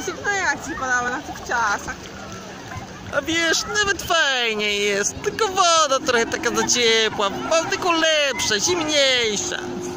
No jak ci podoba na tych czasach? A wiesz, nawet fajnie jest, tylko woda trochę taka za ciepła, Bałtyku lepsza, zimniejsza.